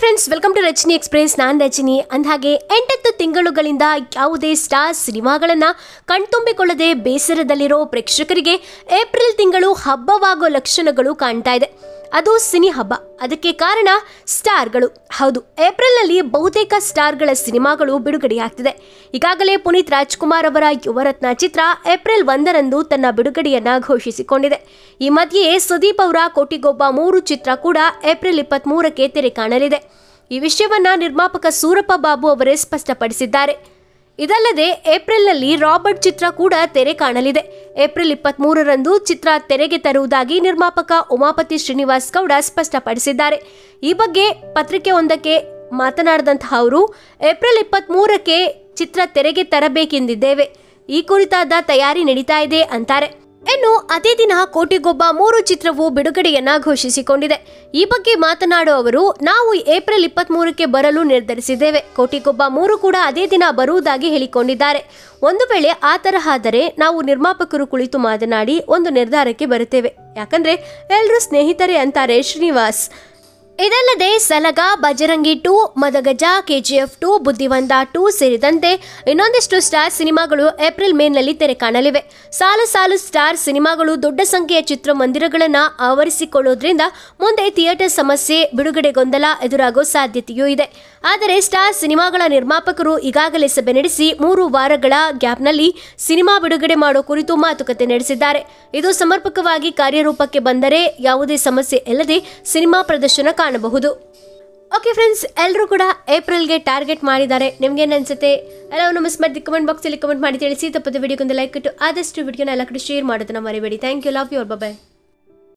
Friends, welcome to Rachani express. ನಾನು ರಚನಿ. ಅಂದಹಾಗೆ 8 ತಿಂಗಳುಗಳಿಂದ ಯಾವುದೇ ಸ್ಟಾರ್ ಸಿನಿಮಾಗಳನ್ನು ಕಣ್ತುಂಬಿಕೊಳ್ಳದೆ ಬೇಸರದಲ್ಲಿರೋ ಪ್ರೇಕ್ಷಕರಿಗೆ ಏಪ್ರಿಲ್ ತಿಂಗಳು ಹಬ್ಬವಾಗೋ ಲಕ್ಷಣಗಳು ಕಾಣ್ತಾ ಇದೆ. ಅದು ಸಿನಿ ಹಬ್ಬ. ಅದಕ್ಕೆ ಕಾರಣ ಸ್ಟಾರ್ಗಳು. ಹೌದು, ಏಪ್ರಿಲ್ನಲ್ಲಿ ಬಹುತೇಕ ಸ್ಟಾರ್ಗಳ ಸಿನಿಮಾಗಳು ಬಿಡುಗಡೆಯಾಗ್ತಿದೆ. ಈಗಾಗಲೇ ಪುನೀತ್ ರಾಜ್ಕುಮಾರ್ ಅವರ ಯುವರತ್ನ ಚಿತ್ರ ಏಪ್ರಿಲ್ 1ರಂದು ತನ್ನ ಬಿಡುಗಡೆಯನ್ನ ಘೋಷಿಸಿಕೊಂಡಿದೆ. ಈ ಮಧ್ಯೆಯೇ ಸುದೀಪ್ ಅವರ ಕೋಟಿಗೊಬ್ಬ 3 ಚಿತ್ರ ಕೂಡ ಏಪ್ರಿಲ್ 23ಕ್ಕೆ ತೆರೆ ಕಾಣಲಿದೆ. ಈ ವಿಷಯವನ್ನ ನಿರ್ಮಾಪಕ ಸೂರಪ್ಪ ಬಾಬು ಅವರೇ ಸ್ಪಷ್ಟಪಡಿಸಿದ್ದಾರೆ. ಇದಲ್ಲದೆ ಏಪ್ರಿಲ್ನಲ್ಲಿ ರಾಬರ್ಟ್ ಚಿತ್ರ ಕೂಡ ತೆರೆ ಕಾಣಲಿದೆ. ಏಪ್ರಿಲ್ 23ರಂದು ಚಿತ್ರ ತೆರೆಗೆ ತರುವುದಾಗಿ ನಿರ್ಮಾಪಕ ಉಮಾಪತಿ ಶ್ರೀನಿವಾಸ್ ಗೌಡ ಸ್ಪಷ್ಟಪಡಿಸಿದ್ದಾರೆ. ಈ ಬಗ್ಗೆ ಪತ್ರಿಕೆಯೊಂದಕ್ಕೆ ಮಾತನಾಡಿದಂತಹ ಅವರು, ಏಪ್ರಿಲ್ 23ಕ್ಕೆ ಚಿತ್ರ ತೆರೆಗೆ ತರಬೇಕೆಂದಿದ್ದೇವೆ. ಈ ಕುರಿತಾದ ತಯಾರಿ ನಡೀತಾ ಇದೆ ಅಂತಾರೆ. ಇನ್ನು ಅದೇ ದಿನ ಕೋಟಿಗೊಬ್ಬ 3 ಚಿತ್ರವು ಬಿಡುಗಡೆಯನ್ನ ಘೋಷಿಸಿಕೊಂಡಿದೆ. ಈ ಬಗ್ಗೆ ಮಾತನಾಡುವ ಅವರು, ನಾವು ಏಪ್ರಿಲ್ 23ಕ್ಕೆ ಬರಲು ನಿರ್ಧರಿಸಿದ್ದೇವೆ. ಕೋಟಿಗೊಬ್ಬ 3 ಕೂಡ ಅದೇ ದಿನ ಬರುವುದಾಗಿ ಹೇಳಿಕೊಂಡಿದ್ದಾರೆ. ಒಂದು ವೇಳೆ ಆ ತರಹ ಆದರೆ ನಾವು ನಿರ್ಮಾಪಕರು ಕುಳಿತು ಮಾತನಾಡಿ ಒಂದು ನಿರ್ಧಾರಕ್ಕೆ ಬರುತ್ತೇವೆ. ಯಾಕಂದ್ರೆ ಎಲ್ಲರೂ ಸ್ನೇಹಿತರೇ ಅಂತಾರೆ ಶ್ರೀನಿವಾಸ್. ಇದಲ್ಲದೆ ಸಲಗ, ಬಜರಂಗಿ 2, ಮದಗಜ, KGF 2, ಬುದ್ಧಿವಂತ 2 ಸೇರಿದಂತೆ ಇನ್ನೊಂದಿಷ್ಟು ಸ್ಟಾರ್ ಸಿನಿಮಾಗಳು ಏಪ್ರಿಲ್ ಮೇನಲ್ಲಿ ತೆರೆ ಕಾಣಲಿವೆ. ಸಾಲು ಸಾಲು ಸ್ಟಾರ್ ಸಿನಿಮಾಗಳು ದೊಡ್ಡ ಸಂಖ್ಯೆಯ ಚಿತ್ರಮಂದಿರಗಳನ್ನು ಆವರಿಸಿಕೊಳ್ಳೋದ್ರಿಂದ ಮುಂದೆ ಥಿಯೇಟರ್ ಸಮಸ್ಯೆ, ಬಿಡುಗಡೆ ಗೊಂದಲ ಎದುರಾಗೋ ಸಾಧ್ಯತೆಯೂ ಇದೆ. ಆದರೆ ಸ್ಟಾರ್ ಸಿನಿಮಾಗಳ ನಿರ್ಮಾಪಕರು ಈಗಾಗಲೇ ಸಭೆ ನಡೆಸಿ 3 ವಾರಗಳ ಗ್ಯಾಪ್ನಲ್ಲಿ ಸಿನಿಮಾ ಬಿಡುಗಡೆ ಮಾಡೋ ಕುರಿತು ಮಾತುಕತೆ ನಡೆಸಿದ್ದಾರೆ. ಇದು ಸಮರ್ಪಕವಾಗಿ ಕಾರ್ಯರೂಪಕ್ಕೆ ಬಂದರೆ ಯಾವುದೇ ಸಮಸ್ಯೆ ಇಲ್ಲದೆ ಸಿನಿಮಾ ಪ್ರದರ್ಶನ ಕಾಣಬಹುದು. ಓಕೆ ಫ್ರೆಂಡ್ಸ್, ಎಲ್ಲರೂ ಕೂಡ ಏಪ್ರಿಲ್ಗೆ ಟಾರ್ಗೆಟ್ ಮಾಡಿದ್ದಾರೆ. ನಿಮ್ಗೇನು ಅನ್ಸುತ್ತೆ? ಎಲ್ಲವನ್ನು ಮಿಸ್ ಮಾಡಿ ಕಮೆಂಟ್ ಬಾಕ್ಸಲ್ಲಿ ಕಮೆಂಟ್ ಮಾಡಿ ತಿಳಿಸಿ. ತಪ್ಪದ ವಿಡಿಯೋಗೊಂದು ಲೈಕ್ ಕೊಟ್ಟು ಆದಷ್ಟು ವಿಡಿಯೋನ ಎಲ್ಲ ಕಡೆ ಶೇರ್ ಮಾಡೋದನ್ನ ಮರಿಬೇಡಿ. Thank you. Love you. Bye.